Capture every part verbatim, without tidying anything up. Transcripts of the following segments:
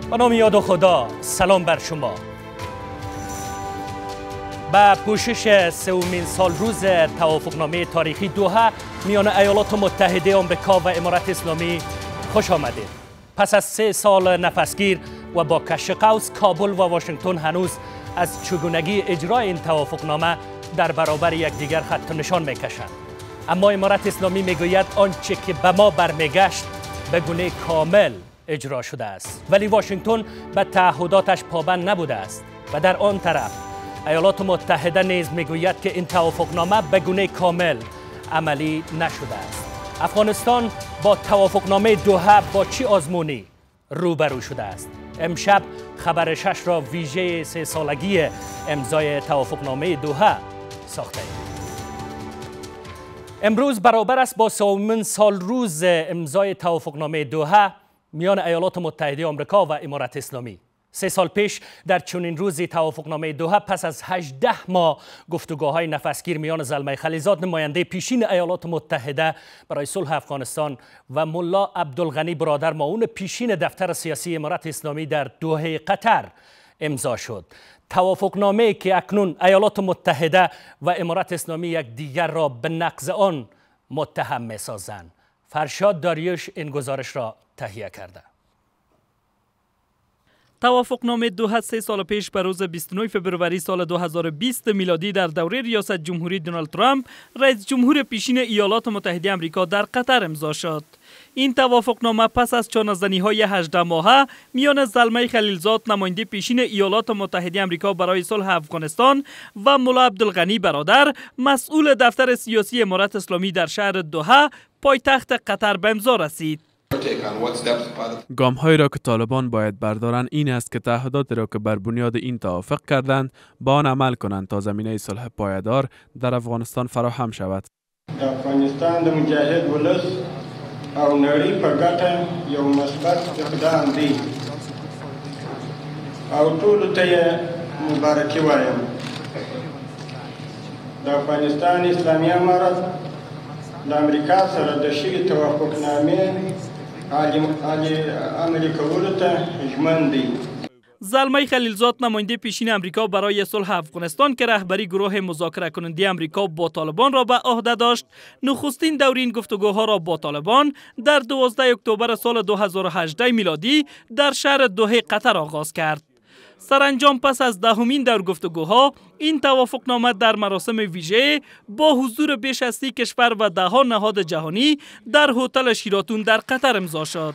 به نام یاد خدا، سلام بر شما. به پوشش سومین سال روز توافقنامه تاریخی دوحه میان ایالات متحده آمریکا و امارات اسلامی خوش آمدید. پس از سه سال نفسگیر و با کش قوس، کابل و واشنگتن هنوز از چگونگی اجرای این توافقنامه در برابر یکدیگر خط و نشان میکشند. اما امارات اسلامی میگوید آنچه که به ما برمیگشت به گونه کامل اجرا شده است، ولی واشنگتن به تعهداتش پابند نبوده است و در آن طرف ایالات متحده نیز میگوید که این توافقنامه به گونه کامل عملی نشده است. افغانستان با توافقنامه دوحه با چی آزمونی روبرو شده است؟ امشب خبر شش را ویژه سه سالگی امضای توافقنامه دوحه ساخته ایم. امروز برابر است با سومین سال روز امضای توافقنامه دوحه میان ایالات متحده آمریکا و امارات اسلامی. سه سال پیش در چنین روزی توافقنامه دوحه پس از هجده ماه گفتگوهای نفسگیر میان زلمه خلیلزاد، نماینده پیشین ایالات متحده برای صلح افغانستان، و ملا عبدالغنی برادر معاون پیشین دفتر سیاسی امارات اسلامی در دوحه قطر امضا شد. توافقنامه که اکنون ایالات متحده و امارات اسلامی یک دیگر را به نقض آن متهم می‌سازند. فرشاد داریوش این گزارش را تهیه کرده. توافقنامه دوحه سه سال پیش به روز بیست و نه فوریه سال دو هزار و بیست میلادی در دوره ریاست جمهوری دونالد ترامپ، رئیس جمهور پیشین ایالات متحده آمریکا، در قطر امضا شد. این توافقنامه پس از چانه‌زنی‌های هجده ماهه میان زلمه خلیلزاد، نماینده پیشین ایالات متحده آمریکا برای صلح افغانستان، و ملا عبدالغنی برادر، مسئول دفتر سیاسی امارات اسلامی در شهر دوحه، پایتخت قطر، به امضا رسید. گام هایی را که طالبان باید بردارند این است که تعهداتی را که بر بنیاد این توافق کردند با آن عمل کنند تا زمینه صلح پایدار در افغانستان فراهم شود. افغانستان د مجاهد ولس او نړۍ په ګټه یو مثبت اقدام دی او ټولو ته یې مبارکي وایم. د افغانستان اسلامي امارت د امریکا سره د شوي توافقنامې عملی کولو ته ژمن دی. زلمه خلیلزاد، نماینده پیشین امریکا برای صلح افغانستان که رهبری گروه مذاکره کننده امریکا با طالبان را به عهده داشت، نخستین دورین گفتگوها را با طالبان در دوازده اکتبر سال دو هزار و هجده میلادی در شهر دوحه قطر آغاز کرد. سرانجام پس از دهمین دور گفتگوها، این توافقنامه در مراسم ویژه با حضور بیش از سی کشور و ده ها نهاد جهانی در هتل شیراتون در قطر امضا شد.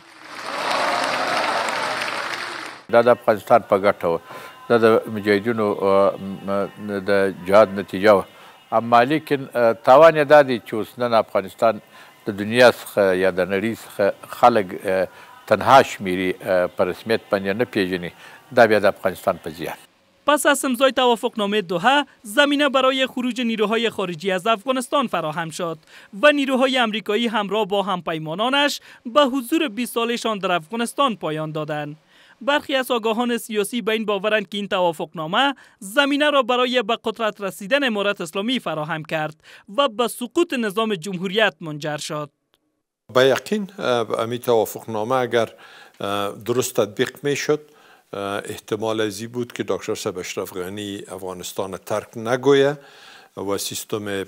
دا د افغانستان په ګټه و، دا د مجاهدینو د جهاد نتیجه و. اما لیکن تاوان یې دا دی چې اوس نن افغانستان د دنیا څخه یا د نړۍ څخه خلک تنها شمیري په رسمیت باندې نه پیژني. دا بیا د افغانستان په زیان. پس از امضای توافقنامه دوحه، زمینه برای خروج نیروهای خارجی از افغانستان فراهم شد و نیروهای امریکایی همراه با همپیمانانش به حضور بیست سالشان در افغانستان پایان دادند. برخی از آگاهان سیاسی به این باورند که این توافقنامه زمینه را برای به قدرت رسیدن امارات اسلامی فراهم کرد و به سقوط نظام جمهوریت منجر شد. با یقین این توافقنامه اگر درست تطبیق می شد، احتمال ازی بود که دکتر صاحب اشرف غنی افغانستان ترک نگویه و سیستم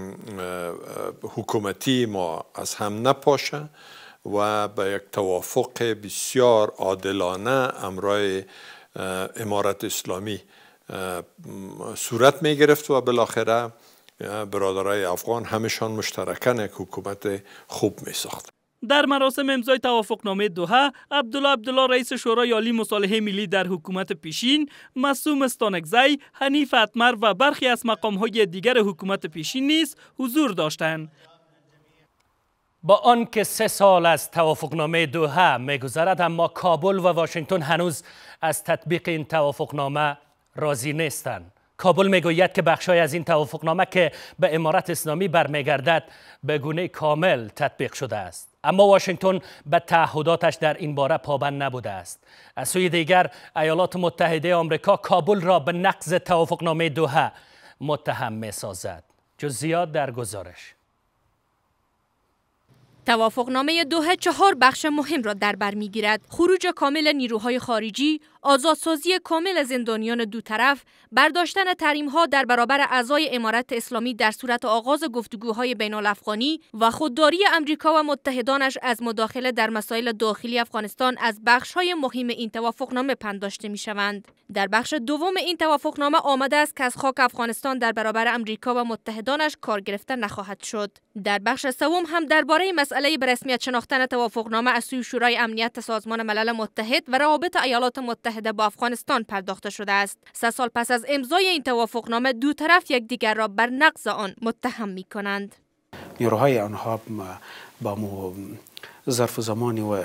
حکومتی ما از هم نپاشه و به یک توافق بسیار عادلانه امرای امارت اسلامی صورت می گرفت و بالاخره برادرای افغان همشان مشترکاً یک حکومت خوب می ساخت. در مراسم امضای توافقنامه دوحه، عبدالله عبدالله رئیس شورای عالی مصالحه ملی در حکومت پیشین، معصوم استانکزی، حنیف اتمر و برخی از مقام‌های دیگر حکومت پیشین نیز حضور داشتند. با آنکه سه سال از توافقنامه دوحه می‌گذرد، اما کابل و واشنگتن هنوز از تطبیق این توافقنامه راضی نیستند. کابل میگوید که بخشای از این توافقنامه که به امارات اسلامی برمیگردد به گونه کامل تطبیق شده است، اما واشنگتن به تعهداتش در این باره پابند نبوده است. از سوی دیگر ایالات متحده آمریکا کابل را به نقض توافقنامه دوحه متهم می‌سازد. جزئیات در گزارش. توافقنامه دوحه چهار بخش مهم را در بر می‌گیرد: خروج کامل نیروهای خارجی، آزادسازی کامل زندانیان دو طرف، برداشتن تحریم‌ها در برابر اعضای امارت اسلامی در صورت آغاز گفتگوهای بین‌الافغانی و خودداری امریکا و متحدانش از مداخله در مسائل داخلی افغانستان از بخش‌های مهم این توافقنامه پنداشته می‌شوند. در بخش دوم این توافقنامه آمده است که از خاک افغانستان در برابر امریکا و متحدانش کار گرفته نخواهد شد. در بخش سوم هم درباره مسئله به رسمیت شناختن توافقنامه از سوی شورای امنیت سازمان ملل متحد و روابط ایالات متحده با افغانستان پرداخته شده است. سه سال پس از امضای این توافقنامه دو طرف یکدیگر را بر نقض آن متهم می کنند. نیروهای آنها با ظرف زمانی و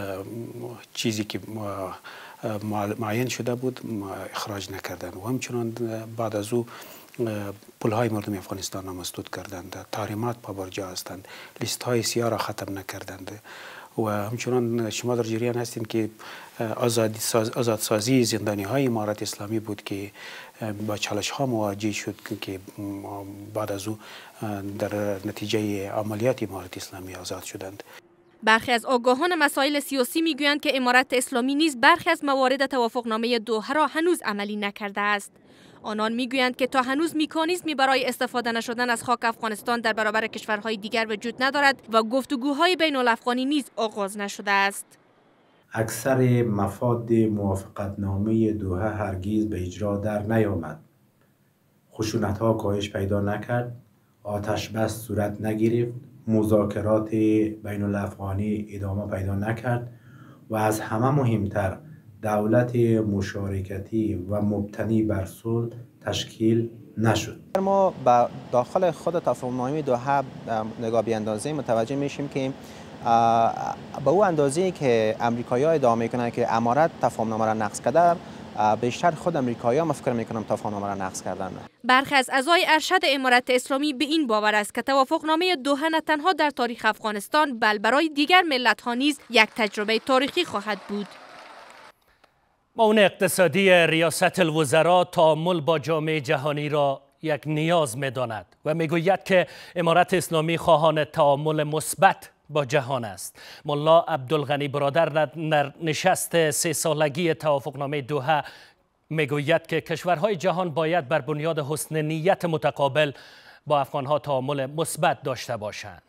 چیزی که معین شده بود اخراج نکردند و همچنان بعد از او پلهای مردم افغانستان را مسدود کردند، تحریمات پابرجا هستند، لیست های سیاه را ختم نکردند و همچنان شما در جریان هستید که آزادسازی زندانی های امارت اسلامی بود که با چالش ها مواجه شد که بعد از او در نتیجه عملیات امارت اسلامی آزاد شدند. برخی از آگاهان مسائل سیاسی میگویند که امارت اسلامی نیز برخی از موارد توافقنامه دوحه را هنوز عملی نکرده است. آنان میگویند که تا هنوز مکانیزمی برای استفاده نشدن از خاک افغانستان در برابر کشورهای دیگر وجود ندارد و گفتگوهای بین الافغانی نیز آغاز نشده است. اکثر مفاد موافقتنامه دوحه هرگز به اجرا در نیامد. خشونت‌ها کاهش پیدا نکرد، آتش بس صورت نگرفت، مذاکرات بین الافغانی ادامه پیدا نکرد و از همه مهمتر دولت مشارکتی و مبتنی بر صلح تشکیل نشد. ما با داخل خود توافقنامه دوحه نگاه بیاندازیم متوجه میشیم که به او اندازه‌ای که امریکایی‌ها ادعا میکنن که امارت توافقنامه را نقض کرده، بیشتر خود امریکایی‌ها ما فکر میکنم توافقنامه را نقض کردن. برخی از اعضای ارشد امارت اسلامی به این باور است که توافقنامه دوحه نه تنها در تاریخ افغانستان بل برای دیگر ملت‌ها نیز یک تجربه تاریخی خواهد بود. معاون اقتصادی ریاست الوزراء تعامل با جامعه جهانی را یک نیاز می‌داند و میگوید که امارت اسلامی خواهان تعامل مثبت با جهان است. ملا عبدالغنی برادر در نشست سه سالگی توافقنامه دوحه میگوید که کشورهای جهان باید بر بنیاد حسن نیت متقابل با افغانها تعامل مثبت داشته باشند.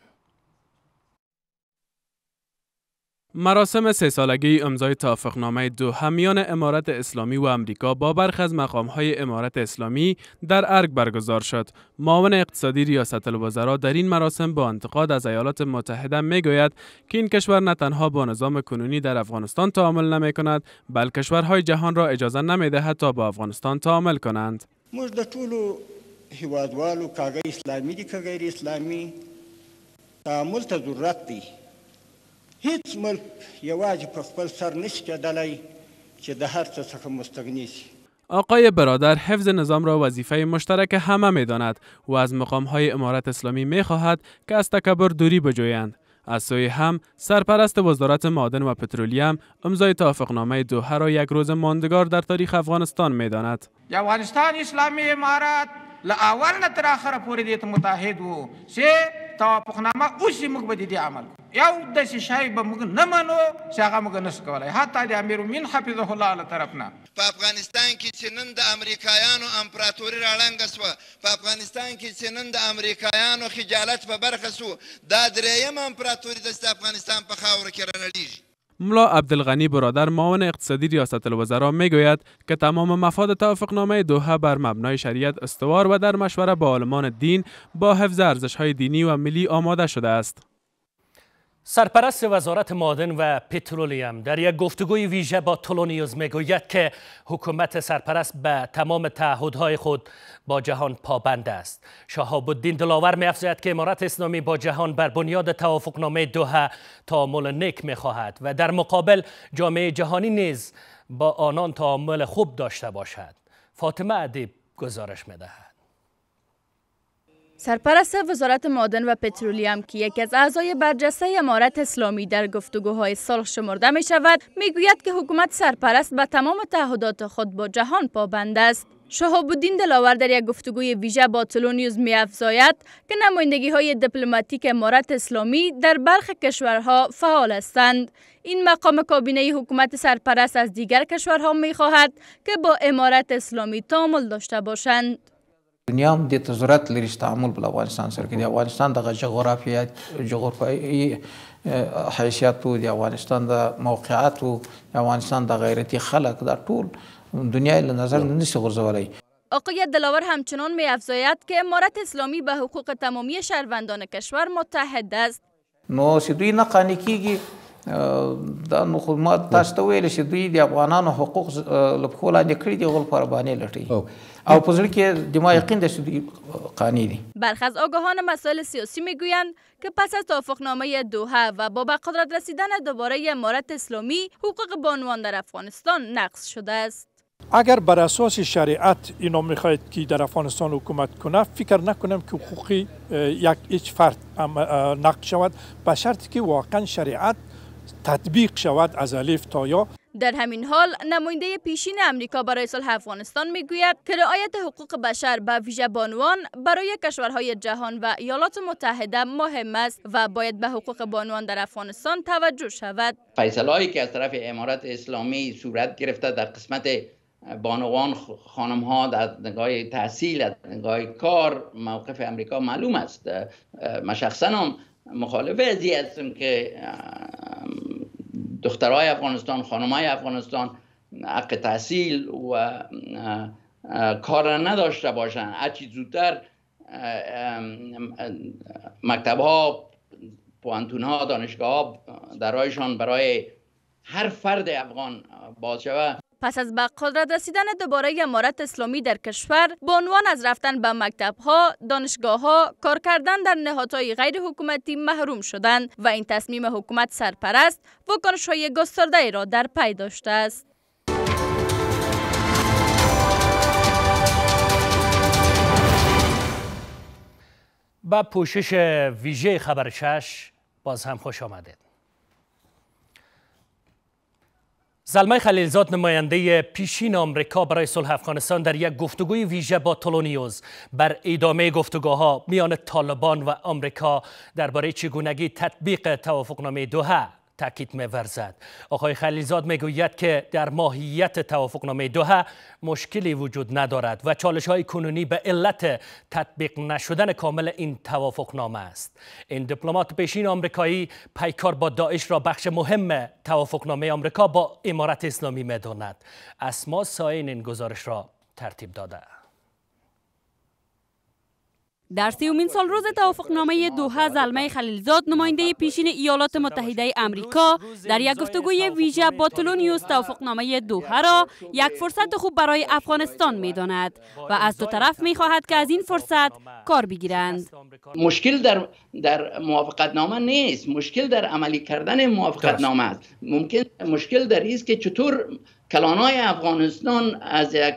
مراسم سه سالگی امضای توافقنامه دوحه میان امارت اسلامی و امریکا با برخی از مقام‌های امارت اسلامی در ارگ برگزار شد. معاون اقتصادی ریاست الوزراء در این مراسم با انتقاد از ایالات متحده میگوید که این کشور نه تنها با نظام کنونی در افغانستان تعامل نمی‌کند، بلکه کشورهای جهان را اجازه نمی‌دهد تا با افغانستان تعامل کنند. موږ د ټولو هیوادوالو کاغه اسلامي دي که غیر اسلامي تعامل ته ضرورت دی. هیچ ملک یوازې په خپل سر نشي کېدلی چې د هر څه څخه مستغنی شي. آقای برادر حفظ نظام را وظیفه مشترک همه می داند و از مقام‌های امارت اسلامی می خواهد که از تکبر دوری بجویند. از سوی هم سرپرست وزارت معادن و پترولیم امضای توافقنامه دوحه را یک روز ماندگار در تاریخ افغانستان می داند. افغانستان اسلامی امارات له اول نه تر اخره پورې دې متحد وو چې توافقنامه اوسې موږ به دې عمل یو داسې شی به موږ نه منو چې هغه موږ نشو کولی حتی د امیرالمؤمنین حفظه الله له طرف نه. په افغانستان کې چې نن د امریکایانو امپراتوري راړنګه سوه، په افغانستان کې چې نن د امریکایانو خجالت په برخه سو، دا درېیم امپراتوري د افغانستان په خاوره کې رانړېږي. ملا عبدالغنی برادر معاون اقتصادی ریاست الوزراء میگوید که تمام مفاد توافقنامه دوحه بر مبنای شریعت استوار و در مشوره با عالمان دین با حفظ ارزش‌های دینی و ملی آماده شده است. سرپرست وزارت معادن و پترولیم در یک گفتگوی ویژه با تولونیوز میگوید که حکومت سرپرست به تمام تعهدهای خود با جهان پابند است. شهاب الدین دلاور می‌افزاید که امارت اسلامی با جهان بر بنیاد توافقنامه دوحه تعامل نیک می‌خواهد و در مقابل جامعه جهانی نیز با آنان تعامل خوب داشته باشد. فاطمه ادیب گزارش می‌دهد. سرپرست وزارت معادن و پترولیم که یکی از اعضای برجسته امارت اسلامی در گفتگوهای صلح شمرده می شود، می گوید که حکومت سرپرست به تمام تعهدات خود با جهان پابند است. شهاب الدین دلاور در یک گفتگوی ویژه با تلونیوز می‌افزاید که نمایندگی های دیپلماتیک امارت اسلامی در برخی کشورها فعال هستند. این مقام کابینه حکومت سرپرست از دیگر کشورها می‌خواهد که با امارت اسلامی تعامل داشته باشند. دنیا هم د ضرورت لري تعامل بل افغانستان سره کې د افغانستان د جغرافیایي جغرافیایي حیثیت او د افغانستان د موقعیت او د افغانستان د غیرتی خلق در ټول دنیا له نظر نشي غورځولای. آقای دلاور همچنان می‌افزاید که امارت اسلامی به حقوق تمامی شهروندان کشور متحد است. نو چې دوی نه قانع کیږي دا نو خو ما تاسو ته ویل چې دوی د افغانانو حقوق له پښو لاندې کړي دي غول پر باندې لټي او په ځل کې د ما یقین ده چې دوی قانع دي. برخی از آگاهان مسائل سیاسی میگویند که پس از توافقنامه دوحه و با به قدرت رسیدن دوباره امارت اسلامی حقوق بانوان در افغانستان نقض شده است. اگر بر اساس شریعت اینا میخواهید که در افغانستان حکومت کنه، فکر نکنم که حقوقی یک هیچ فرد نقض شود به شرطی که واقعا شریعت تطبیق شود از الف تا یا. در همین حال نماینده پیشین امریکا برای صلح افغانستان میگوید که رعایت حقوق بشر به ویژه بانوان برای کشورهای جهان و ایالات متحده مهم است و باید به حقوق بانوان در افغانستان توجه شود. فیصله‌ای که از طرف امارات اسلامی صورت گرفته در قسمت بانوان خانم ها در نگاه تحصیل، در نگاه کار، موقف امریکا معلوم است. من شخصا هم مخالف ازی هستم که دخترای افغانستان، خانمای افغانستان حق تحصیل و کار نداشته باشند. هرچی زودتر مکتب ها، پوانتون ها، دانشگاه ها درایشان برای هر فرد افغان باز شود. پس از به قدرت رسیدن دوباره امارت اسلامی در کشور، بانوان از رفتن به مکتب‌ها، دانشگاه‌ها، کار کردن در نهادهای غیر حکومتی محروم شدند و این تصمیم حکومت سرپرست واکنش‌های گسترده‌ای را در پی داشته است. با پوشش ویژه خبر شش باز هم خوش آمدید. زلمه خلیلزاد نماینده پیشین آمریکا برای صلح افغانستان در یک گفتگوی ویژه با تلونیوز بر ادامه گفتگوها میان طالبان و آمریکا درباره چگونگی تطبیق توافقنامه دوحه تاکید می‌ورزد. آقای خلیلزاد میگوید که در ماهیت توافقنامه دوحه مشکلی وجود ندارد و چالش‌های کنونی به علت تطبیق نشدن کامل این توافقنامه است. این دیپلمات پیشین آمریکایی پیکار با داعش را بخش مهم توافقنامه آمریکا با امارت اسلامی می‌داند. اسما ساین این گزارش را ترتیب داده. در سیومین سال روز توافقنامه دوحه، زلمه خلیلزاد نماینده پیشین ایالات متحده امریکا در یک گفتگوی ویژه با تلونیوز توافقنامه دوحه را یک فرصت خوب برای افغانستان می‌داند و از دو طرف می‌خواهد که از این فرصت کار بگیرند. مشکل در در موافقتنامه نیست، مشکل در عملی کردن موافقتنامه است. ممکن مشکل در این است که چطور کلانای افغانستان از یک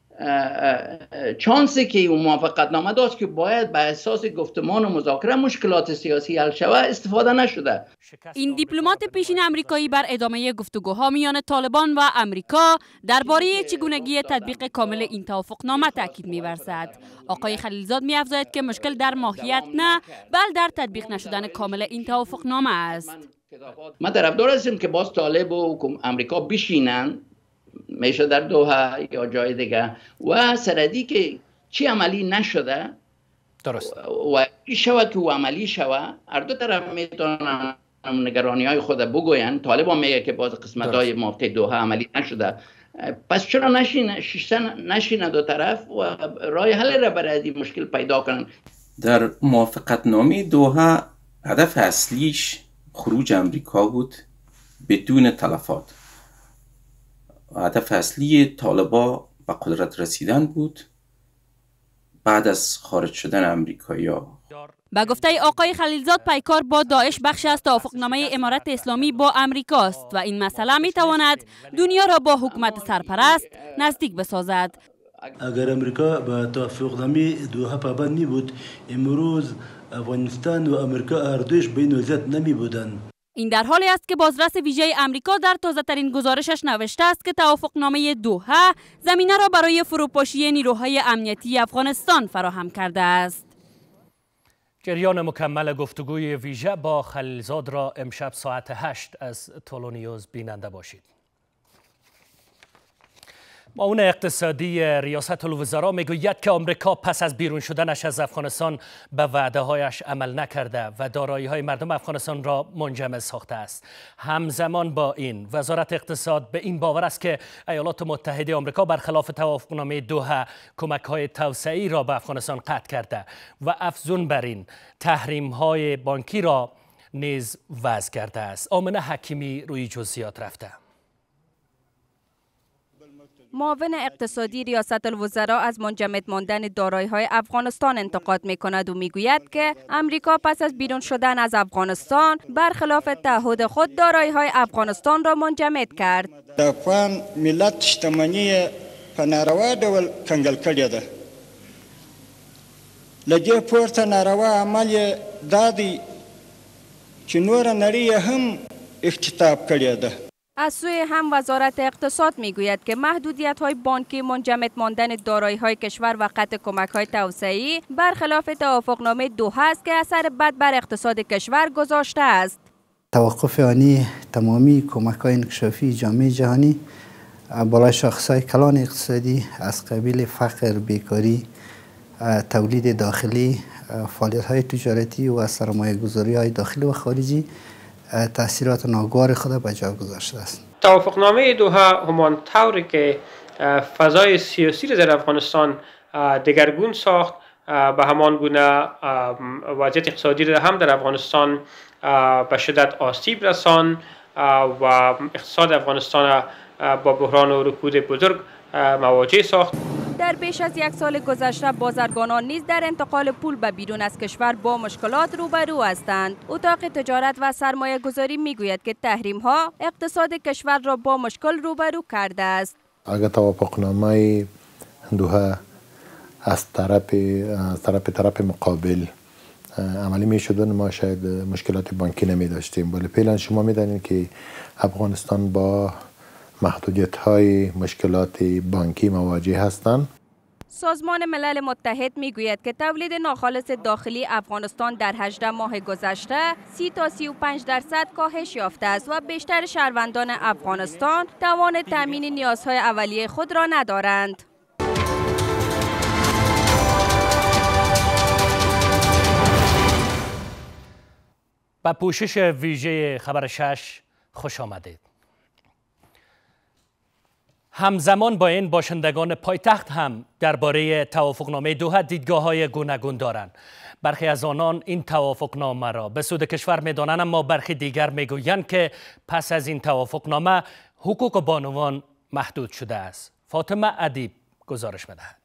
چانسی که اون موافقتنامه داشت که باید به اساس گفتمان و مذاکره مشکلات سیاسی حل شود استفاده نشده. این دیپلمات پیشین آمریکایی بر ادامه گفتگوها میان طالبان و آمریکا درباره چگونگی تطبیق کامل این توافقنامه تاکید می‌ورزد. آقای خلیلزاد می‌افزاید که مشکل در ماهیت نه، بل در تطبیق نشدن کامل این توافقنامه است. ما طرفدار هستیم که باز طالب و آمریکا بشینن، میشه در دوحه یا جای دیگه، و سردی که چی عملی نشده درست و چی شود که عملی شود، هر دو طرف میتونن نگرانی های خود بگوین. طالب هم میگه که باز قسمت های موافقه دوحه عملی نشده، پس چرا نشینه شیشتن نشینه دو طرف و راه حل را برای این مشکل پیدا کنن. در موافقتنامه دوحه هدف اصلیش خروج امریکا بود بدون تلفات. هدف اصلی طالبا به قدرت رسیدن بود بعد از خارج شدن امریکایی‌ها. به گفته آقای خلیلزاد، پیکار با داعش بخشی از توافقنامه امارت اسلامی با امریکا است و این مسئله می تواند دنیا را با حکومت سرپرست نزدیک بسازد. اگر امریکا به توافقنامه دوحه پابند می بود، امروز افغانستان و امریکا هر دویش به این وضعیت نمی بودند. این در حالی است که بازرس ویژه امریکا در تازه‌ترین گزارشش نوشته است که توافقنامه دوحه زمینه را برای فروپاشی نیروهای امنیتی افغانستان فراهم کرده است. جریان مکمل گفتگوی ویژه با خلیلزاد را امشب ساعت هشت از تولونیوز بیننده باشید. معاون اقتصادی ریاست الوزراء میگوید که آمریکا پس از بیرون شدنش از افغانستان به وعده هایش عمل نکرده و دارایی های مردم افغانستان را منجمد ساخته است. همزمان با این وزارت اقتصاد به این باور است که ایالات متحده آمریکا برخلاف توافقنامه دوحه کمک های توسعه‌ای را به افغانستان قطع کرده و افزون بر این تحریم های بانکی را نیز وضع کرده است. آمنه حکیمی روی جزئیات رفته. معاون اقتصادی ریاست الوزراء از منجمد ماندن دارایی‌های افغانستان انتقاد می‌کند و می‌گوید که امریکا پس از بیرون شدن از افغانستان برخلاف تعهد خود دارایی‌های افغانستان را منجمد کرد. د افغان ملت شتمنی په ناروا ډول کنګل کړې ده. له دې پورته ناروا عمل یې دا دی چې نوره نړۍ هم اختطاف کړې ده. از سوی هم وزارت اقتصاد میگوید که محدودیت های بانکی منجمد ماندن دارایی های کشور و قطع کمک های توسعه‌ای برخلاف توافقنامه دوحه است که اثر بد بر اقتصاد کشور گذاشته است. توقف آنی تمامی کمک های انکشافی جامعه جهانی بالای شاخص‌های کلان اقتصادی از قبیل فقر، بیکاری، تولید داخلی، فعالیت های تجارتی و سرمایه گذاری های داخلی و خارجی تاثیرات ناگوار خود به جا گذاشته است. توافقنامه دوحه همان طوری که فضای سیاسی را در افغانستان دگرگون ساخت، به همان گونه وضعیت اقتصادی را هم در افغانستان به شدت آسیب رسان و اقتصاد افغانستان با بحران و رکود بزرگ مواجه ساخت. در بیش از یک سال گذشته بازرگانان نیز در انتقال پول به بیرون از کشور با مشکلات روبرو هستند. اتاق تجارت و سرمایه گذاری می گوید که تحریم ها اقتصاد کشور را با مشکل روبرو کرده است. اگر توافقنامه دوحه از طرف از طرف طرف مقابل عملی می شدن ما شاید مشکلات بانکی نمی داشتیم، ولی فعلا شما می دانید که افغانستان با محدودیت های مشکلات بانکی مواجه هستند. سازمان ملل متحد میگوید که تولید ناخالص داخلی افغانستان در هجده ماه گذشته سی تا سی و پنج درصد کاهش یافته است و بیشتر شهروندان افغانستان توان تامین نیازهای اولیه خود را ندارند. با پوشش ویژه خبر شش خوش آمدید. همزمان با این باشندگان پایتخت هم درباره توافقنامه دوحه دیدگاه‌های گوناگون دارند. برخی از آنان این توافقنامه را به سود کشور می‌دانند، اما برخی دیگر می‌گویند که پس از این توافقنامه حقوق بانوان محدود شده است. فاطمه ادیب گزارش می‌دهد.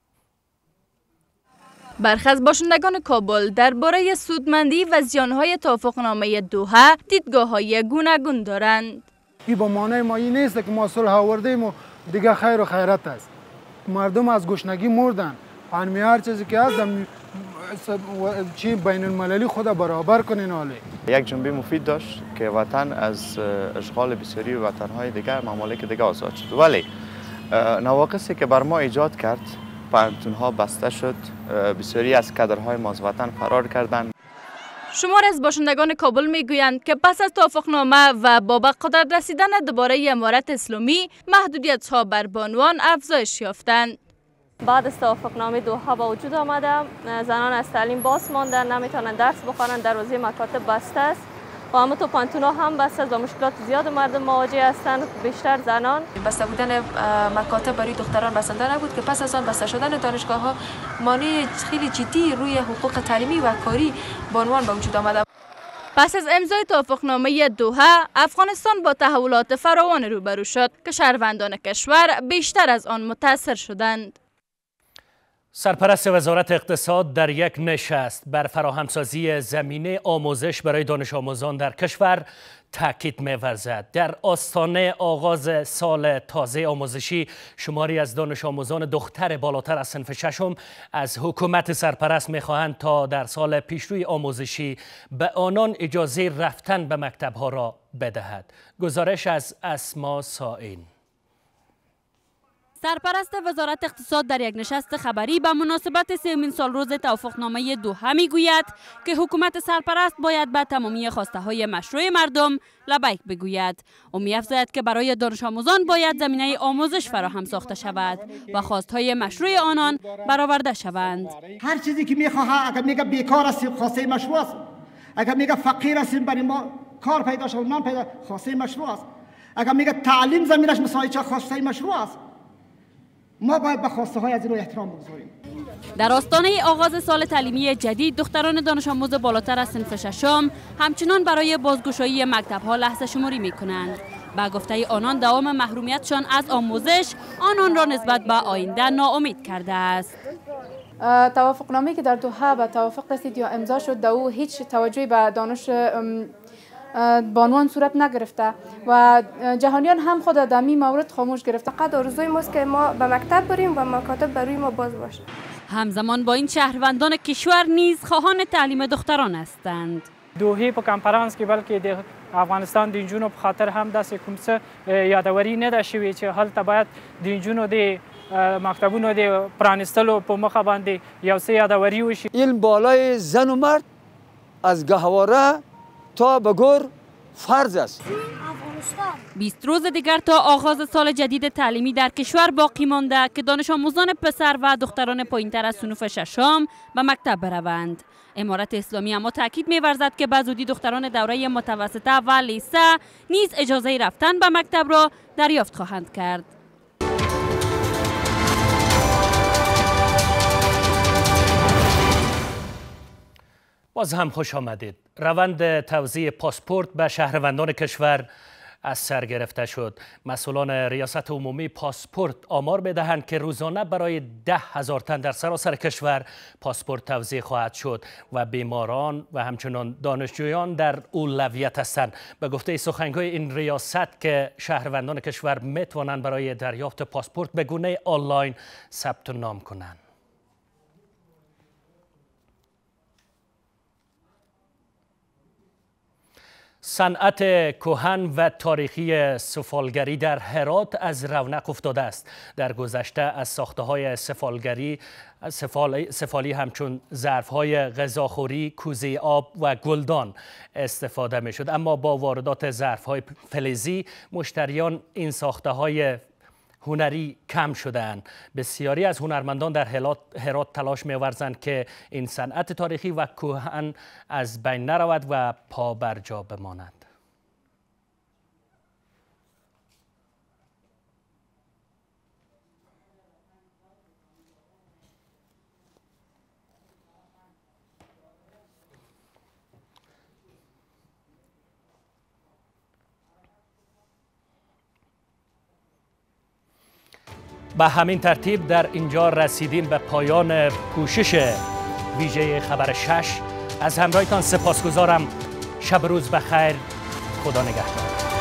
برخی از باشندگان کابل درباره سودمندی و زیان‌های توافقنامه دوحه دیدگاه‌های گوناگون دارند. این با معنای ما این نیست که ما صلح آوردیم و دیگه خیر و خیرت است. مردم از گشنگی مردن. انمی هر چیزی که هست چی بین المللی خود برابر کنین حالی. یک جنبه مفید داشت که وطن از اشغال بسیاری وطنهای دیگر ممالک دیگر آزاد شد، ولی نواقصی که بر ما ایجاد کرد، پانتونها بسته شد، بسیاری از کادرهای ما از وطن فرار کردند. شمار از باشندگان کابل میگویند که پس از توافقنامه و با به قدرت رسیدن دوباره امارت اسلامی محدودیت‌ها بر بانوان افزایش یافتند. بعد از توافقنامه دوحه با وجود آمده، زنان از تعلیم باز ماندن، نمیتونن درس بخوانند، دروازه مکاتب بسته است و همونطور پانتونا هم بسته است و مشکلات زیاد مردم مواجه هستند، بیشتر زنان. بسته بودن مکاتب برای دختران بسنده نبود که پس از آن بسته شدن دانشگاه ها مانع خیلی جدی روی حقوق تعلیمی و کاری بانوان به وجود آمده. پس از امضای توافقنامه دوحه، افغانستان با تحولات فراوان روبرو شد که شهروندان کشور بیشتر از آن متاثر شدند. سرپرست وزارت اقتصاد در یک نشست بر فراهمسازی زمینه آموزش برای دانش آموزان در کشور تاکید می‌ورزد. در آستانه آغاز سال تازه آموزشی شماری از دانش آموزان دختر بالاتر از صنف ششم از حکومت سرپرست می‌خواهند تا در سال پیشروی آموزشی به آنان اجازه رفتن به مکتب‌ها را بدهد. گزارش از اسما سائین. سرپرست وزارت اقتصاد در یک نشست خبری به مناسبت سومین سالروز توافقنامه دوحه میگوید که حکومت سرپرست باید به تمامی خواسته های مشروع مردم لبیک بگوید. او می‌افزاید که برای دانش آموزان باید زمینه آموزش فراهم ساخته شود و خواستهای مشروع آنان برآورده شوند. هر چیزی که میخواه، اگر میگه بیکار هستیم خواسته مشروع است، اگر میگه فقیر هستیم برای ما کار پیدا شود نان پیدا خواسته مشروع است، اگر میگه تعلیم زمینش مساوی چه خواسته مشروع است. ما باید به خواسته های از این احترام بگذاریم. در آستانه آغاز سال تعلیمی جدید دختران دانش آموز بالاتر از صنف ششم همچنان برای بازگشایی مکتب‌ها لحظه شماری می‌کنند. با گفته آنان دوام محرومیتشان از آموزش آنان را نسبت به آینده ناامید کرده است. توافقنامه‌ای که در دوحه به توافق رسید یا امضا شد، در او هیچ توجهی به دانش بانوان صورت نگرفته و جهانیان هم خود در این مورد خاموش گرفته. فقط آرزوی ماست که ما به مکتب بریم و مکاتب بروی ما باز باشه. همزمان با این شهروندان کشور نیز خواهان تعلیم دختران هستند. دوحه په کانفرانس کې بلکې د افغانستان د نجونو په خاطر هم داسې کوم څه یادوري نه ده شوې چې هلته باید د نجونو د مکتبونو د پرانستلو په مخه باندې یو څه یادوري وشي. علم بالای زن و مرد از گهواره تا به گور فرض است. بیست روز دیگر تا آغاز سال جدید تعلیمی در کشور باقی مانده که دانش آموزان پسر و دختران پایینتر از صنف ششم به مکتب بروند. امارت اسلامی اما تاکید می‌ورزد که به زودی دختران دوره متوسطه و لیسه نیز اجازه رفتن به مکتب را دریافت خواهند کرد. باز هم خوش آمدید. روند توزیع پاسپورت به شهروندان کشور از سر گرفته شد. مسئولان ریاست عمومی پاسپورت آمار بدهند که روزانه برای ده هزار تن در سراسر کشور پاسپورت توزیع خواهد شد و بیماران و همچنان دانشجویان در اولویت هستند. به گفته سخنگوی این ریاست که شهروندان کشور میتوانند برای دریافت پاسپورت به گونه آنلاین ثبت نام کنند. صنعت کهن و تاریخی سفالگری در هرات از رونق افتاده است. در گذشته از ساخته‌های سفالگری سفال، سفالی همچون ظرف‌های غذاخوری، کوزه آب و گلدان استفاده می‌شد، اما با واردات ظرف‌های فلزی مشتریان این ساخته‌های هنری کم شده‌اند. بسیاری از هنرمندان در هرات تلاش می‌ورزند که این صنعت تاریخی و کهن از بین نرود و پا بر جا بماند. به همین ترتیب در اینجا رسیدیم به پایان پوشش ویژه خبر شش. از همراهیتان سپاسگزارم. شب روز بخیر. خدا نگهدار.